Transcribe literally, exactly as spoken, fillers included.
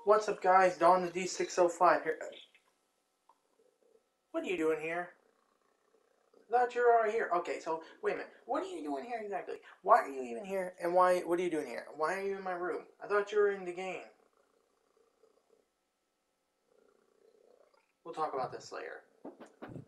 What's up, guys? Dawn the D six oh five here. What are you doing here? I thought you were already here. Okay, so wait a minute. What are you doing here exactly? Why are you even here? And why? What are you doing here? Why are you in my room? I thought you were in the game. We'll talk about this later.